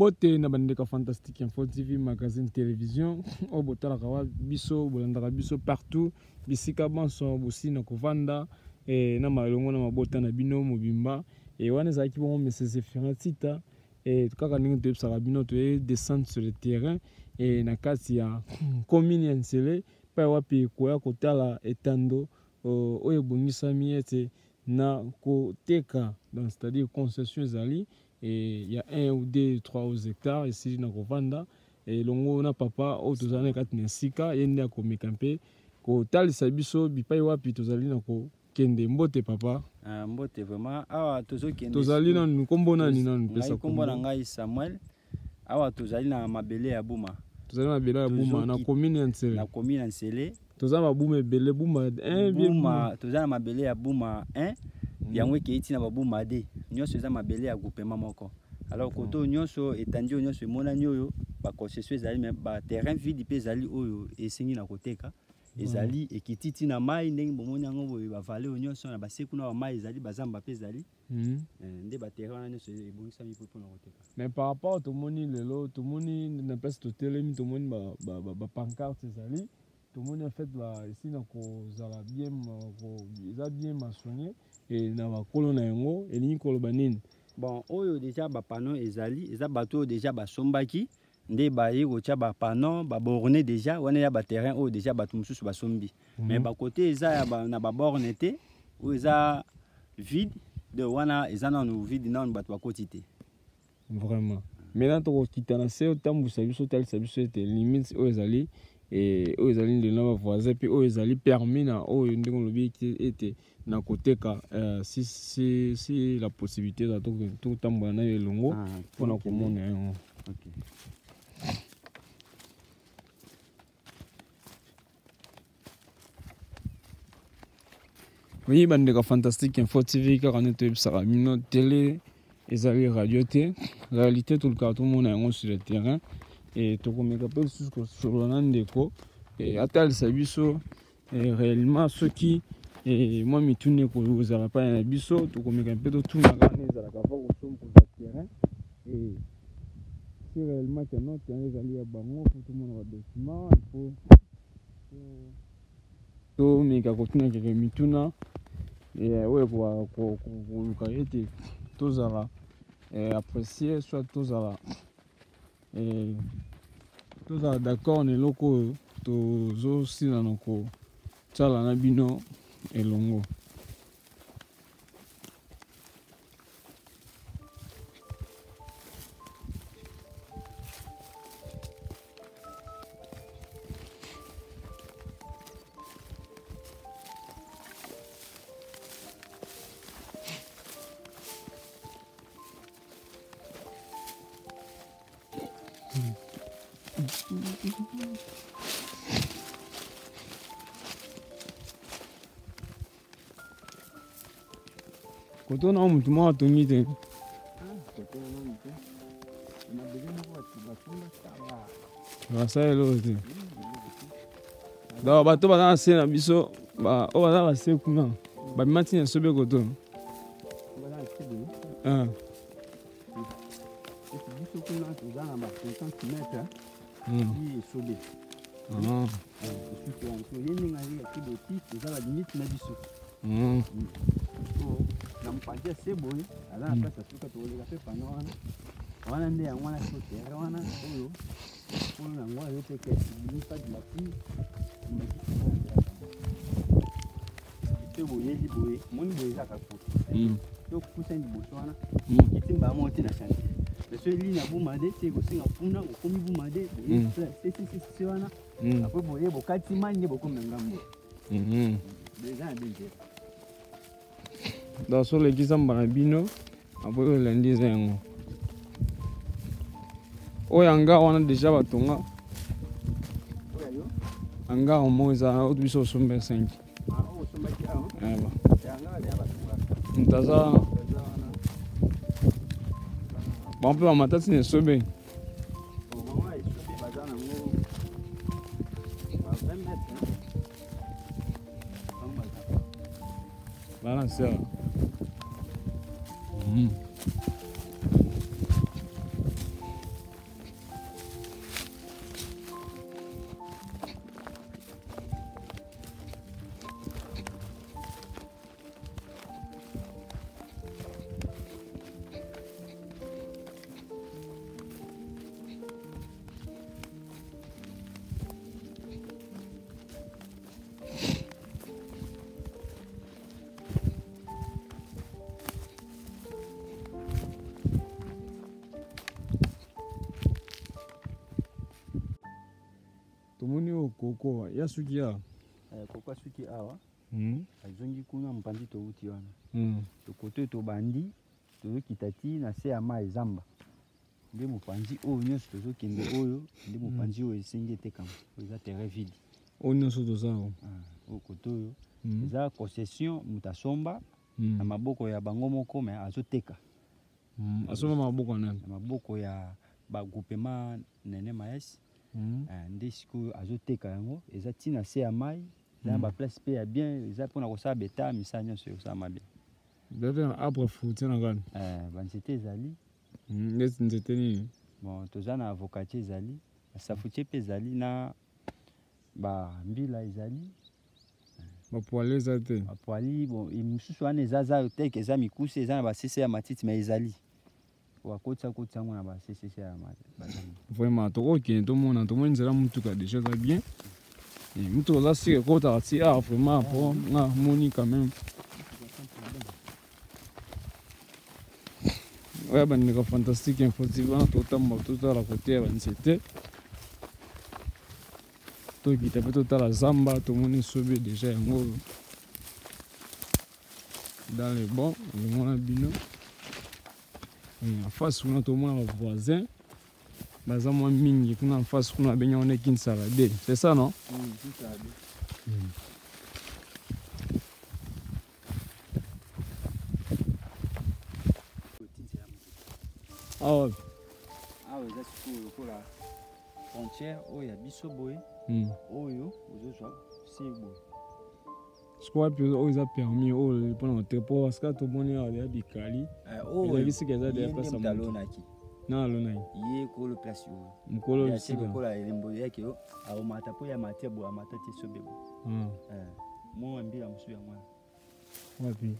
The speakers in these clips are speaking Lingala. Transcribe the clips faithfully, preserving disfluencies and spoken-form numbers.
Bote na bandeka fantastique info T V magazine télévision o botala kawa biso bolanda biso partout bisika banso bosina kovanda et na malongo na mabota na bino mobimba et wana zaki bon message ferentita et kaka ningi to ebsaka bino to descendre sur le terrain et na kati ya commune ya Nsele pa wapi koya kotala etando oyo bongisa miete na koteka dans c'est-à-dire concession zali. Et il y a un ou deux, trois hectares ici dans Kovanda. Et longo na papa, au tozane kat nesika, yende ako mekampe. Ko tali sabiso, bipai wapi tozali na ko kende mbote papa. Ah mbote vraiment. Awa tozo kende. Tozali na nukombo na ni na pesa kombo na ngai Samuel. Awa tozali na mabele ya Buma. Tozali na mabele ya Buma na commune ya Nsele. Na commune ya Nsele. Tozali na Buma ebele Buma un Buma, tozali na mabele ya Buma un. Yango ke itina ba Buma deux. Nyonso eza mabele ya groupement moko. Alors koto nyonso etandi nyonso monani oyo ba concession ezali mais ba terrain vide pe ezali oyo esengi na koteka ezali ekititi na mai ndenge bomoni yango boye ba vale nyonso na baseku na ba mai ezali bazamba pe ezali nde ba terrain wana nyonso ebongisa mi pour na koteka. Mais par rapport to moni lelo to moni na place to telemi to moni ba ba ba pancarte ezali to moni en fait ba ici na ko zala bien ko eza bien maçonné et na ba kolona yango elingi koloba nini. Bon, oyo déjà ba panneau ezali, eza bateau déjà ba sombaki, nde ba yiko tia ba panneau, ba borné déjà, wana ya ba terrain oyo déjà ba tumususu ba sombi. Mm -hmm. Mais ba côté eza ya ba na ba borné té, oyo eza vide, de wana eza na no vide na ba ba quantité. Vraiment. Maintenant to kitana se tambu sabiso tel sabiso té limite oyo ezali et oyo ezali de na ba voisin puis oyo ezali permis na oyo ndenge lobi était na koteka euh, si si si la possibilité de tout tout tambola na elongo pona komona yango. OK. Oui, bandeka fantastique info T V car on est sur mino télé ezali radio té réalité tout le cas tout monde yango sur le terrain et to komeka pe sur le nandeko et atal sabiso et réellement ceux qui et moi mi tourne ko zala pa na biso to komeka pe to tourna kana zala ka fa ko som ko terrain et si réellement que non terrain ezali ya bango pour tout le monde va document il faut to mi ka ko tuna ke mi tuna et ouais ko ko ko ka ete to zala et apprécier soit to zala et to zala d'accord ne loko to zo sila noko tsala na bino elongo. Koto na mtu mwa tumite. Basa elote. Da bato bana sena biso ba o bana base kuna. Ba mati na sobe koto. Ah. Biso kuna tozana ba cinquante mètres. Mm. Sobe. Ah. Biso ko yeni ngali ya kiboti tozala limite na biso. Mm. Na mpadia seboye ala na pesa suka toleka pe pano wana wana nde yango wana so terre wana oyo oyo na ngwa yote ke ni pas de la pluie seboye liboye moni boye za ka ko to kusa ndi boso wana itimba monte na chantier le so li na bumade te ko singa punda ko komi bumade e se se se se wana apo boye bokati manye bokombe ngambo mhm déjà bien. Dans sur les Kizamba Bino, après le lundi, c'est oh, yanga, on a déjà batonga. Anga, au moins, ça a autre chose sur cinq. Ntaza. Bon, peu en matin, c'est sobé. Voilà, c'est ça. Mm. koko ya suki ya koko suki awa mm azongi kuna mpandi to uti wana mm to kote to bandi to kitati na se ama ezamba nde mopanzi oyo nyonso tozokende oyo nde mopanzi oyo esengi etekama eza terrain vide oyo nyonso tozala oyo kote oyo eza concession moto asomba na maboko ya bango moko me azoteka asomba maboko nani na maboko ya bagroupement nene maes nde sikoyo azoteka yango eza ntina se ya mai eza na baplace mpe ya bien eza mpona kosala beta misala nyonso ekosalama bien bete na arbre fruitier na kani banzete ezali neti nzete nini bon toza na avocatier ezali basafutier mpe ezali na bambila ezali bapoali eza te bapoali bon mosusu wana eza za teke eza mikuse eza na basese ya matiti me ezali wakotisa kotisa yango na basese ya vraiment tokokende tomona tomoni nzela mutuka déjà eza bien mutuka oza sika ekotaka ti ah vraiment po nga moni quand même oya bandeko fantastique infotive wana totambola totala kote ya banzete tokita mpe totala zamba tomoni sobe déjà yango dans le bon lingona bino en face kuna tomona bavoisin baza mwa mingi kuna en face kuna benye wana ekinisaka de c'est ça non awa awa eza sikoyo lokola frontière oyo ya biso boye oyo ozozwa se boye siko wapi oyo eza permis oyo mpona kotepo parceke tomoni awa ya bikali ezalaki sika eza deya place alonaki na alonaki ye kolo place oyo mokolo sikokola elembo yake aomata mpo ya mate boye amata te sobe boye mwa mbila mosusu ya mwana wapi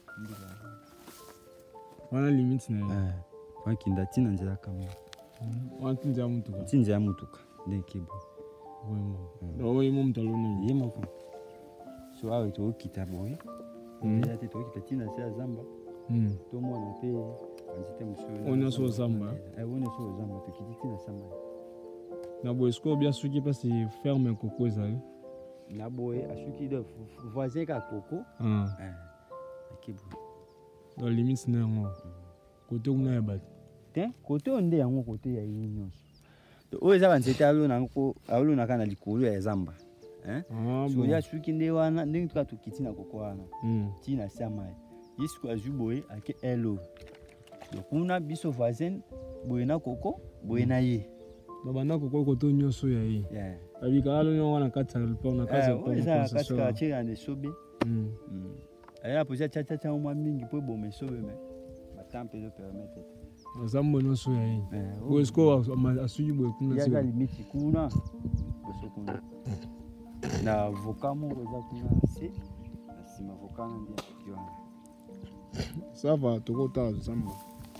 wana limite na ye wakinda ntina nzela kama wana ti nzela mutuka ti nzela mutuka nde kebo vraiment ye mo moto alonaki ye moko so awa tokokita boye eza te tokokita ntina se ya zamba tomona mpe banzete mosusu oyo nyonso ozamba oyo nyonso ozamba tokiti ntina samba na boye sikoyo bia soki mpasi ferme ya koko ezali na boye asuki voisin ka koko akeboye dans limite na yango kote kuna ya bato te kote oyo nde yango kote ya ye nyonso oyo eza banzete alonaka na likolo ya zamba soya suki nde wana ndenge tuka tokiti na koko wana ti na se ya mai ye siko azwi boye ake elo kuna biso voisin boye na koko boye na ye babanda koko kote nyonso ya ye babikala alonio wana kati ya lupango na kati ya kati ya sobe ayela posia tiatiatia mwa mingi mpo eboma esobe me batempe ezopermettre aza mbo nyonso ya ye boye siko asuki boye kuna aza limiti kuna boso kuna na voka moko eza kuna na se na nsima voka na nde asuki wana sava tokotala zamba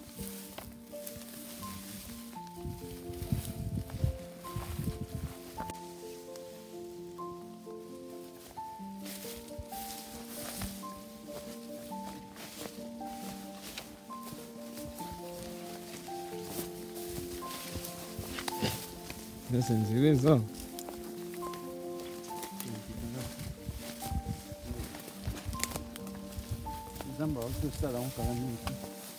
esa nzela eza zamba otosala onkala mingi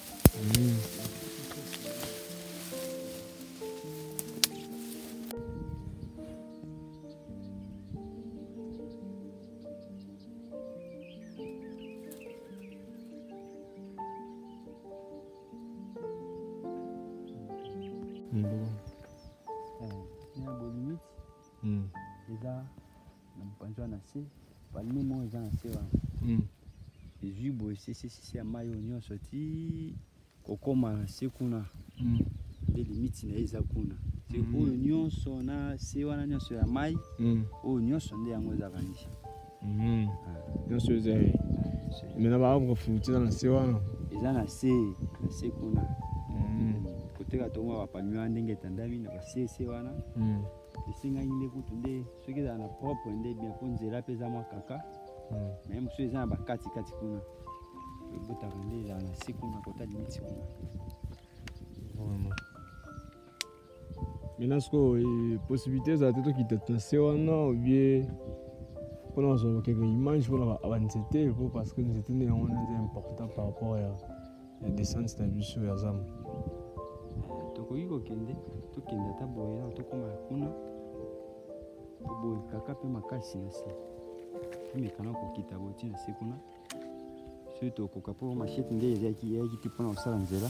eza na mopanzi wana se palme moko eza na se wana ezwi boye sesesese ya mai oyo nyonso ti kokóma na se kuna nde limiti na ye eza kuna oyo nyonso na se wana nyonso ya mai oyo nyonso nde yango eza kandi nyonso eza ye mena baarbre fruitier eza na se wana eza na se na se kuna koteka tokoma bapalmi wana ndenge etandami na basese wana esengaki nde kutu nde soki ezala na propre nde bien mpo nzela mpe eza mwa kaka me mosusu eza na bakatikati kuna ebotaka nde ezala na se kuna kota limiti kuna Maintenant, est-ce que possibilité ça peut-être qui te c'est ou bien pour nous quelques images pour avancer parce que nous étions important par rapport à la descente de la sur Yazam. Tokoki kokende tokende ata boye na tokoma kuna boye kaka pe makasi na se mekana kokita boti na se kuna so tokoka po machete nde ezaki yaki ti mpona kosala nzela.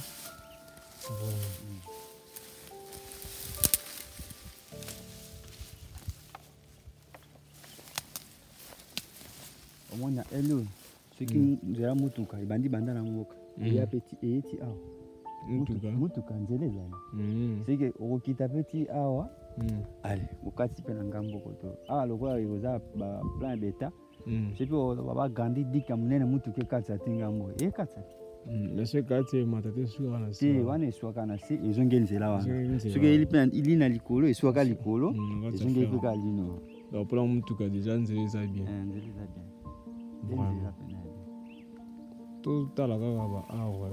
Omona elo soki nzela mutuka ebandi banda na mboka eya peti eyeti awa mutuka mutuka nzela ezali seke okokita peti awa ale okati mpe na ngambo koto awa lokola ekoza baplan beta soki bagandi dika monene mutuka ekatisa ti ngambo ekatisa mais ekati emata te eswaka na se te wana eswaka na se ezongi nzela wana soki eli mpe ili na likolo eswaka likolo ezongi mpe kaka lino mpona mutuka deja nzela eza bien nzela eza bien totala kaka ba awa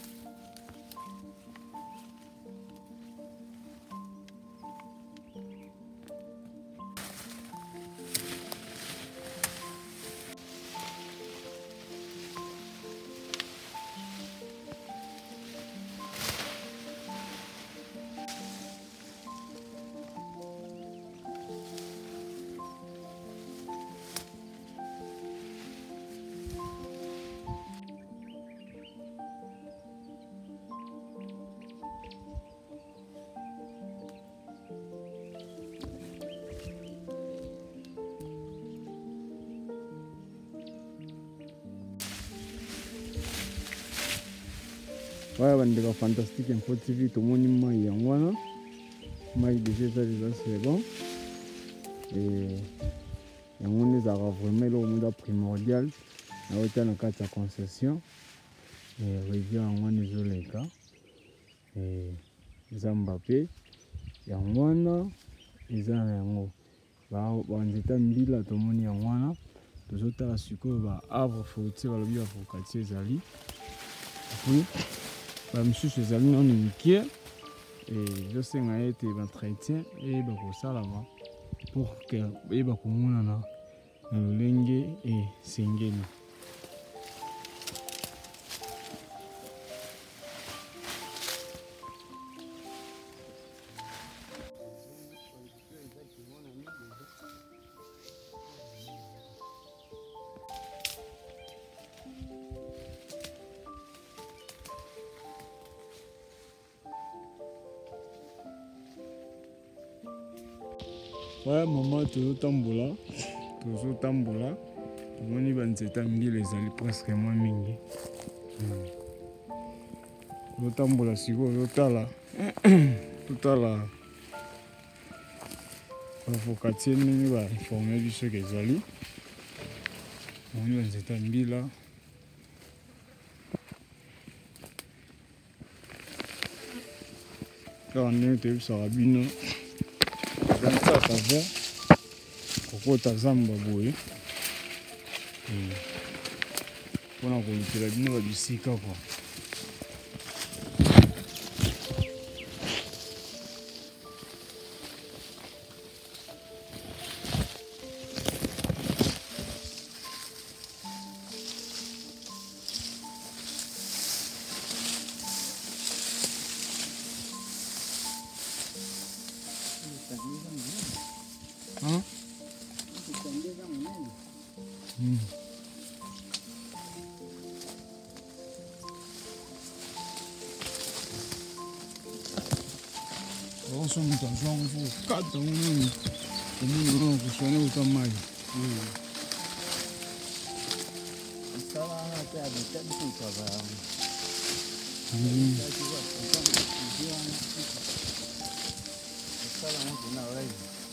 ouais bandeko fantastique info tv tomoni mai yango wana mai déjà eza déjà c'est bon et yango nde ezalaka vraiment eloko mondo primordial naota na kati ya concession rivière yango wana ezoleka eza mbape yango wana eza na yango banzeta mbila tomoni yango wana tozotala sikoyo ba arbre fruitier balobi bafocatier ezali puis bamisusu ezali nano mike ezosenga ete baentretien eyeba kosalama pour ke eyeba komonana na lolenge esengeli. Ouais, maman, tozotambola tozotambola tomoni banzeta mbila ezali presque mwa mingi tozotambola sikoyo totala totala bavocatier ndenge bainforme biso ke ezali tomoni banzeta mbila kaka ndenge toyebisaka bino kaka ver kokota zamba boye mpona kolukela bino babisika kwa Hein? Mm. Also mtazamo kukata unini kumuru kushone utamai. Sawa na kwa bitadi kwa Mm. Sawa na kuna wewe.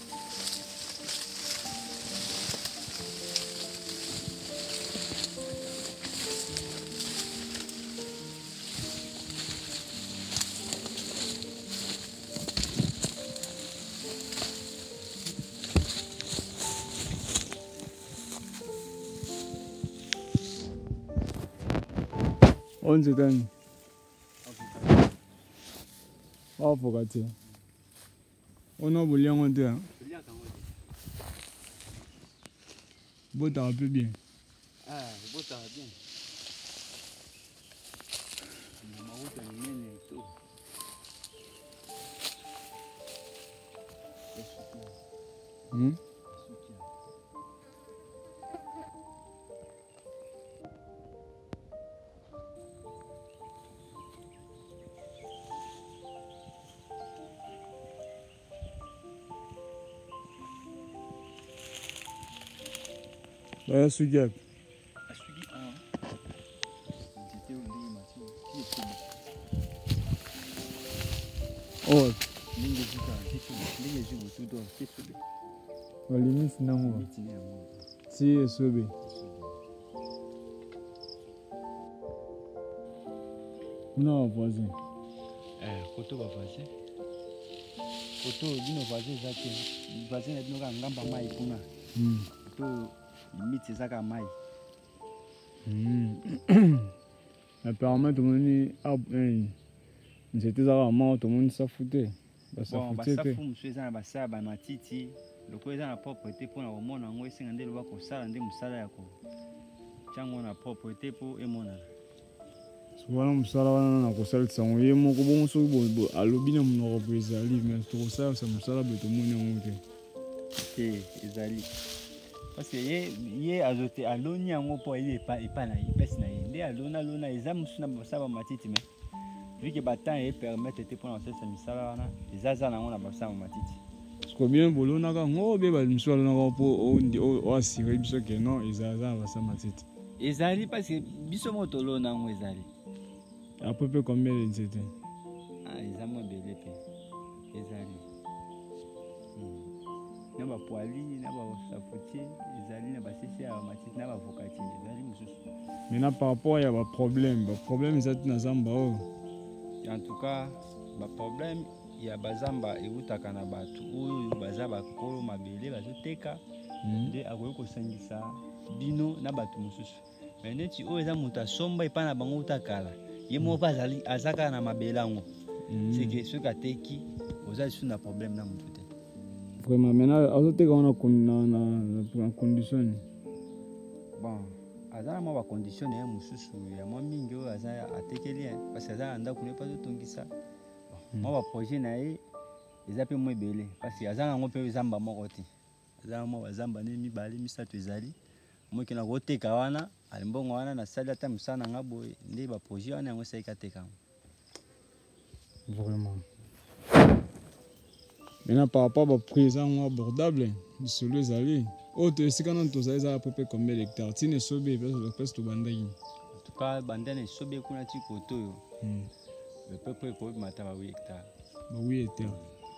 Onde dani? Avocatier. On a voulu en dire. Bon, t'as un peu bien. Ah, bon, t'as bien. Hmm? Bah, ce gars. Oh, la limite, c'est non. Si, c'est bien. Non, voisin. Eh, koto ba voisin. Koto bino voisin zake. Voisin bino ka ngamba mai kuna. Hmm. Koto limite zaka mai. Hmm. Apparemment, tout le monde a un. C'était ça, maman, tout le monde s'en foutait. Bah, ça Bon, bah foutait. ça fout monsieur za ba sa ba matiti. Le ko za na propreté pour na omona ngo esenga ndelo ba ko sala nde musala yako. Chango na propreté pour emona. Souvent, musala wana na kosalisa ngo ye moko bongo soki bo alobi na monoko po ezali mais tokosalisa musala boye tomoni yango te. Te ezali. Parce que ye ye azote aloni yango po ile pa epa na ipesi na ye. Nde alona lona eza musu na ba sa ba matiti mais vu que batan et permettre te pour na kosalisa misala wana ezaza nango na ba sa ba matiti. Parce que bien bolonaka ngo be ba musala na po o assurer biso que non ezaza ba sa matiti. Ezali parce que biso moto lona yango ezali. À peu près combien de nzete? Ah, eza mo belé pe. Ezali. Hmm. Na ba poali, na ba safotier, ezali na ba sisi ya matiti, na ba vokati, ezali mususu. Maintenant par rapport à ba problème, ba problème ezati na zamba o. En tout cas, ba problème ya bazamba eutaka na batu oyo baza bakolo mabele bazoteka nde akoki kosangisa bino na batu mususu. Mais neti oyo eza moto asomba epa na bango utakala ye moko azali azaka na mabele yango. C'est que soki ateki oza lisusu na problème na motu te. Vraiment maintenant azoteka wana na condition. Bon, aza na mwa bacondition na ye mosusu ya mwa mingi oyo aza atekeli parce que aza na ndako ne mpe azotongisa mwa baprojet na ye eza mpe mwa ebele parce que aza nango mpe zamba moko te aza na mwa bazamba nde mibale misato ezali moki na koteka wana alimbongo wana nasali ata mosala na nga boye nde baprojet wana yango esaliki ateka yango. Vraiment. Maintenant par rapport à prix eza ngo abordable lisolo ezali oyo esika nano tozali eza à peu près combien d'hectares tina esobe epesi tobandaki? En tout cas banda na esobe kuna ti koto oyo le peuple ekobima ata ba huit hectares. Ba huit hectares.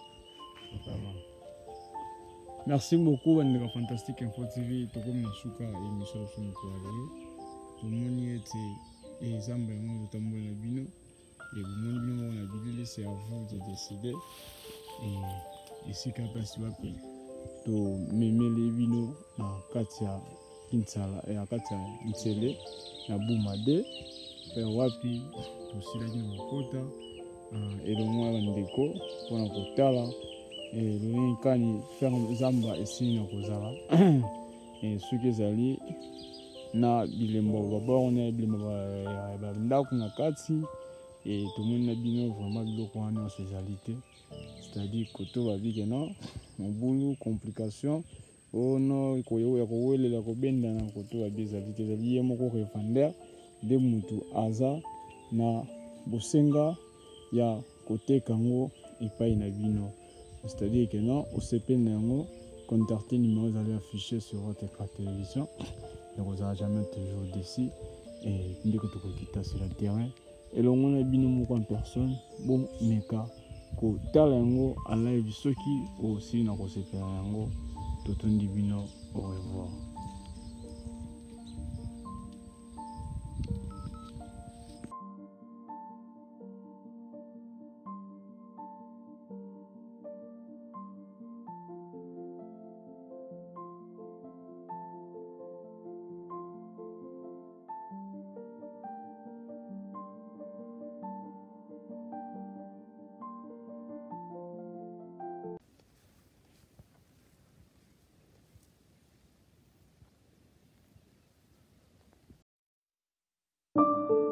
Merci beaucoup bandeko Fantastique Info T V tokomi na suka émission na somo to ale tomoni ete ezamba yango totambola na bino et bomoni bino moko na bilili c'est à vous de décider et esika mpasi wapi tomemeli bino na kati ya Kinsala na kati ya Ntsele na Buma de wapi tosilaki na kokota elongo ya bandeko mpona kotala lolenge kani ferme zamba esili na kozala soki ezali na bilembo babongo na bilembo ya bandako na kati tomoni na bino vraiment biloko wana nyonso ezali te c'est-à-dire koto babike no mobulu complication ono ya kowelela kobenda na koto babi ezali te ezali ye moko revendeur nde mutu aza na bosenga ya koteka yango epai na bino. C'est-à-dire que non, au C P N, contactez numéro vous allez afficher sur votre écran télévision. Et vous n'aurez jamais toujours d'ici. Et dès que tu quittes sur le terrain, et l'on a bien en personne, bon, mais quand ko talango en live soki aussi na ko C P N, tout le monde au revoir. Thank you.